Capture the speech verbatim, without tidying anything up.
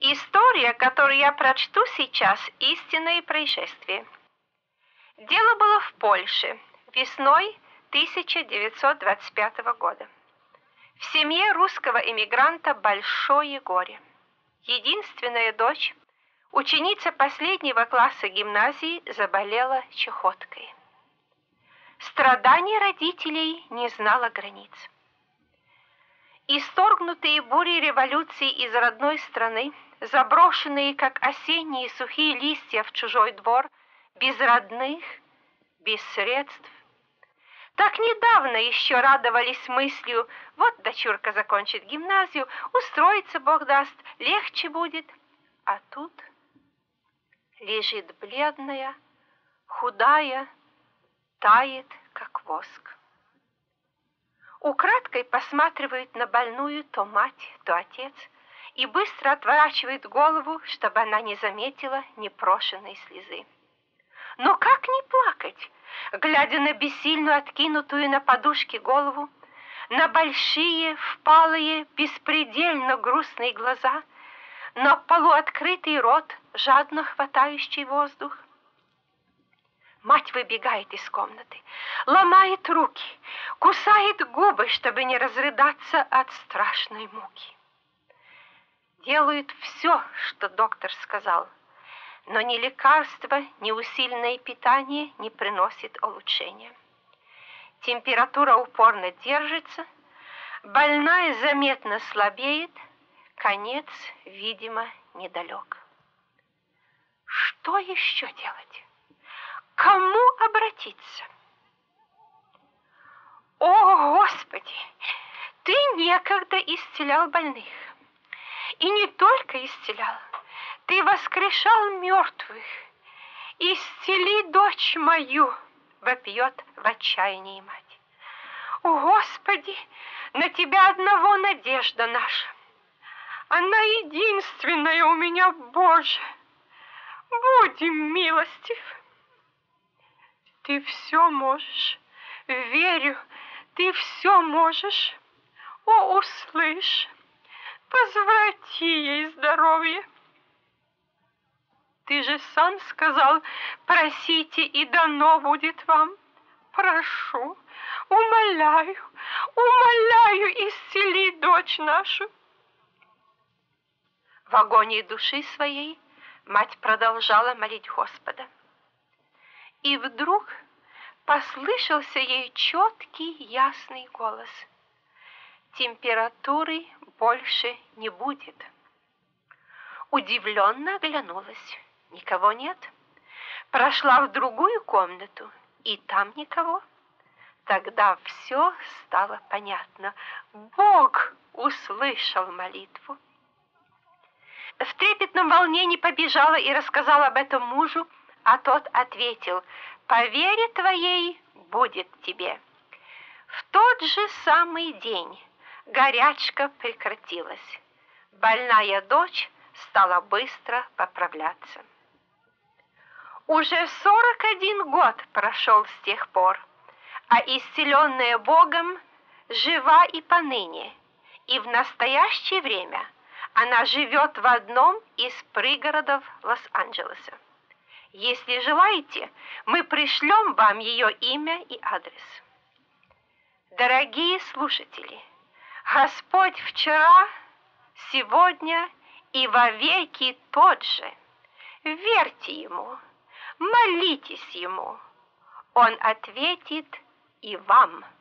История, которую я прочту сейчас, истинное происшествие. Дело было в Польше весной тысяча девятьсот двадцать пятого года. В семье русского эмигранта большое горе. Единственная дочь, ученица последнего класса гимназии, заболела чахоткой. Страдание родителей не знало границ. Исторгнутые бурей революции из родной страны, заброшенные, как осенние сухие листья в чужой двор, без родных, без средств. Так недавно еще радовались мыслью: вот дочурка закончит гимназию, устроиться Бог даст, легче будет. А тут лежит бледная, худая, тает, как воск. Украдкой посматривает на больную то мать, то отец, и быстро отворачивает голову, чтобы она не заметила непрошенной слезы. Но как не плакать, глядя на бессильно откинутую на подушке голову, на большие, впалые, беспредельно грустные глаза, на полуоткрытый рот, жадно хватающий воздух? Мать выбегает из комнаты, ломает руки, кусает губы, чтобы не разрыдаться от страшной муки. Делают все, что доктор сказал, но ни лекарство, ни усиленное питание не приносит улучшения. Температура упорно держится, больная заметно слабеет, конец, видимо, недалек. Что еще делать? К кому обратиться? О, Господи, Ты некогда исцелял больных. И не только исцелял, Ты воскрешал мертвых. Исцели дочь мою, вопьет в отчаянии мать. О, Господи, на Тебя одного надежда наша. Она единственная у меня, Боже. Будь им милостив. Ты все можешь, верю, Ты все можешь. О, услышь, возврати ей здоровье. Ты же сам сказал: просите, и дано будет вам. Прошу, умоляю, умоляю, исцели дочь нашу. В агонии души своей мать продолжала молить Господа. И вдруг послышался ей четкий, ясный голос: температуры больше не будет. Удивленно оглянулась. Никого нет. Прошла в другую комнату, и там никого. Тогда все стало понятно. Бог услышал молитву. В трепетном волнении побежала и рассказала об этом мужу, а тот ответил: по вере твоей будет тебе. В тот же самый день горячка прекратилась. Больная дочь стала быстро поправляться. Уже сорок один год прошел с тех пор, а исцеленная Богом жива и поныне, и в настоящее время она живет в одном из пригородов Лос-Анджелеса. Если желаете, мы пришлем вам ее имя и адрес. Дорогие слушатели, Господь вчера, сегодня и вовеки тот же. Верьте Ему, молитесь Ему, Он ответит и вам.